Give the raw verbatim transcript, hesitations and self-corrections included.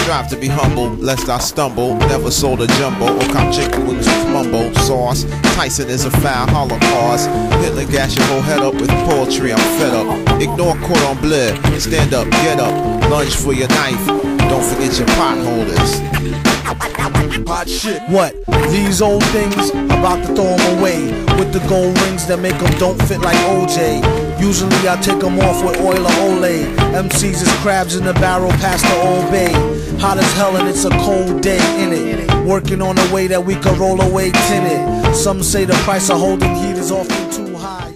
Strive to be humble, lest I stumble. Never sold a jumbo or cop chicken wings with mumbo sauce. Tyson is a foul holocaust. Hitler gash your whole head up with poetry, I'm fed up. Ignore cordon bleu, stand up, get up. Lunge for your knife, don't forget your potholders. Hot shit. What? These old things, about to throw them away with the gold rings that make them don't fit like O J. Usually I take them off with oil or Olay. M Cs is crabs in the barrel past the Old Bay. Hot as hell and it's a cold day in it. Working on a way that we can roll away tinted. Some say the price of holding heat is often too high.